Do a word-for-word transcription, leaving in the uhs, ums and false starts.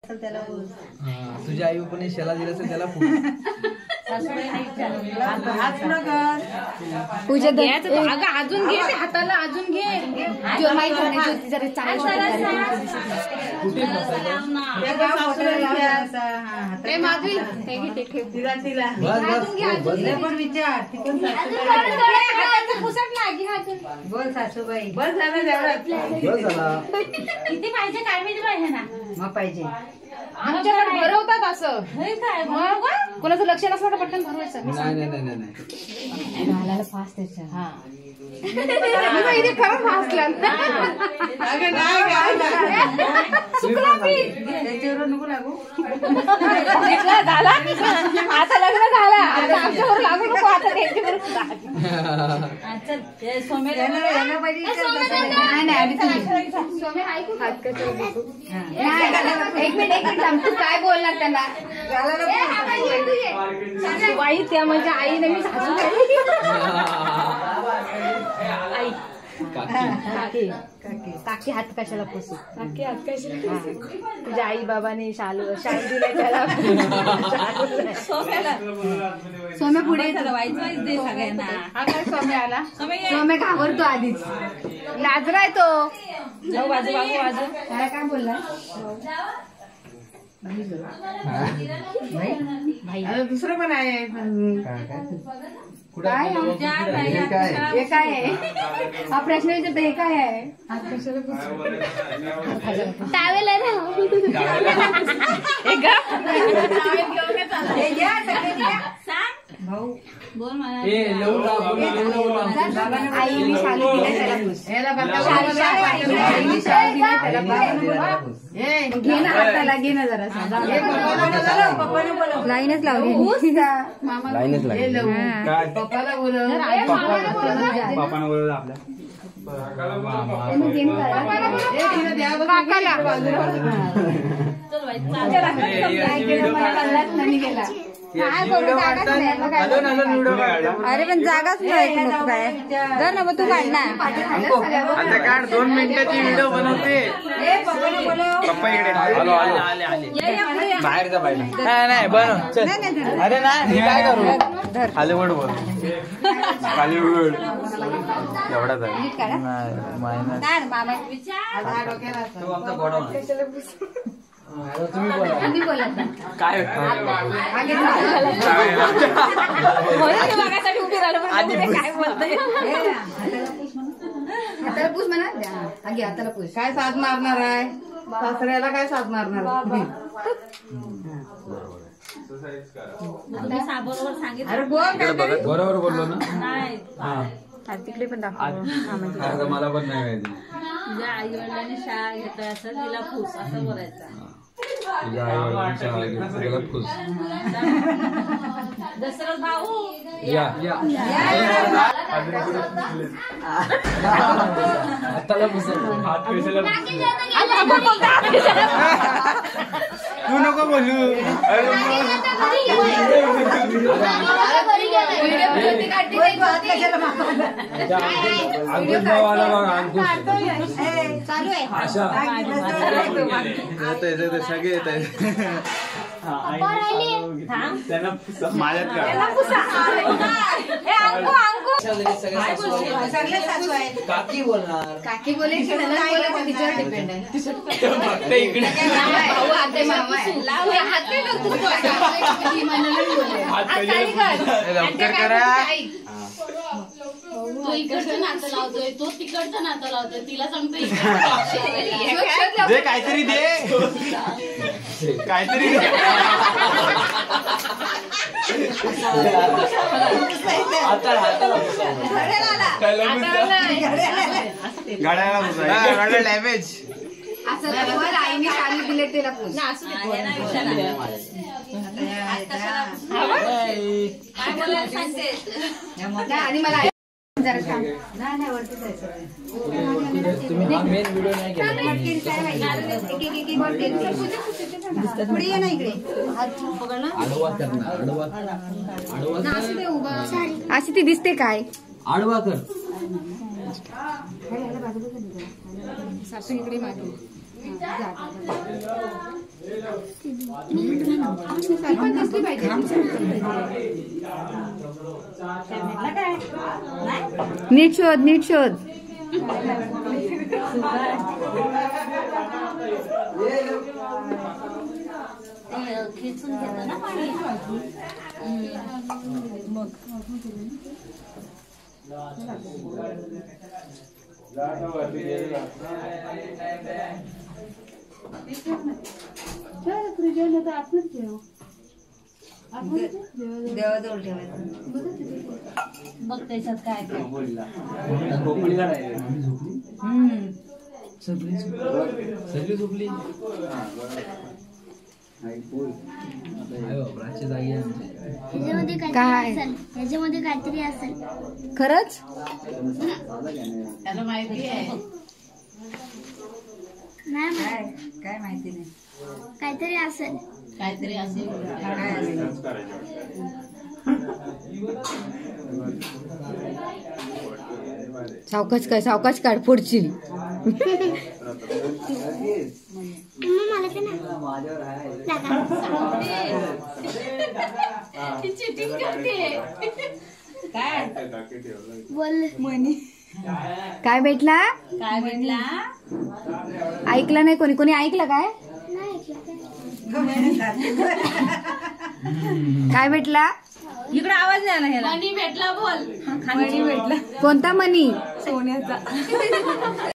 असेल त्याला पूज. तुझ्या आई पण शेला दिला असेल त्याला पूज. पूजा अगं अजून घे ते हाताला अजून घे पण विचार बोल सासूबाई बस झालं किती पाहिजे काय माहिती पाहिजे ना मग पाहिजे आमच्याकडे भरवतात असं कोणाचं लक्ष नसलं तर पटकन भरवायचं. नाही नाही नाही नाही घालायला फास्ट त्याच्या हा इथे खरंच हसला त्याच्यावर नको लागू झाला आता लग्न झाला आता आमच्यावर लागू नको आता त्यांच्यावर एक मिनिट एक मिनिट तू काय बोलणार त्यांना बाई त्या म्हणजे आईने मी सासू आई काकी काकी हात कशाला पुसू काकी हात कशाला तुझ्या आई बाबाने शालू शालू दिले त्याला सोम्या पुढे सगळ्यांना हा काय सोम्या आला सोम्या घाबरतो आधीच लाजराय तो बाजू बाजू बाजू काय काय बोलला दुसरं पण आहे काय हे काय आहे हा प्रश्न विचारतो हे काय आहे टावेल आहे भाऊ बोल मला आईने शालू दिला त्याला घे ना हाताला घे ना जरा लाईनच लावली लाईनच लागली पप्पाला बोलव पप्पाला बोलवलं आपल्या अरे पण जागाच नाही मग काय जा ना मग तू काढ ना आता काढ दोन मिनिटाची व्हिडिओ बनवते पप्पा इकडे आलो आलो बाहेर जा बाहेर नाही बनव चल अरे नाही काय करू हॉलिवूड बोल हॉलिवूड एवढा तुम्ही बोला काय उभी राहिलं काय बोलतोय हाताला पूस म्हणा आगी हाताला पूस काय साथ मारणार आहे सासऱ्याला काय साथ मारणार अरे बरोबर बोललो ना तिकडे पण दाखव मला पण नाही माहिती तुझ्या आई वडिलांनी शाळा घेतला असेल तिला फूस असं बोलायचं तुझ्या आई वडिलांनी शाळा घेतली त्याला फूस दसरा भाऊ या या हाताला पुसत हात कशाला तू नको बोलू अंकुश भाऊ आला बघ अंकुश आशा सगळे येत आहेत माझ्यात काकी बोलणार काकी बोले तिच्यावर डिपेंड आहे लवकर करा तो इकडचं नातं लावतोय तो तिकडचं नातं लावतोय तिला सांगतोय दे काहीतरी दे काहीतरी दे गाड्याला डॅमेज असं आईने शालू दिले त्याला पूस आणि मला तुम्ही हा मेन व्हिडिओ नाही केला आडवा कर ना आडवा आडवा अशी ती दिसते काय आडवा कर सासू इकडे माझी नीट शोध नीट शोध. खेचून घेतो ना पाणी. मग देवाजवळ ठेवायचं. बघ त्याच्यात काय काय. सगळी झोपली. काय त्याच्यामध्ये काहीतरी असेल. खरंच त्याला माहिती आहे. नाही काय काय माहिती नाही. काहीतरी असेल. काहीतरी असेल. काय असेल. सावकाश काय सावकाश काढ पुढची. मला ते चिटिंग करते. काय बोल मनी. काय भेटला काय भेटला. ऐकलं नाही कोणी कोणी ऐकलं काय काय भेटला. इकडे आवाज नाही आला. ह्याला मनी भेटला. बोल. मनी भेटला. कोणता मनी. सोन्याचा.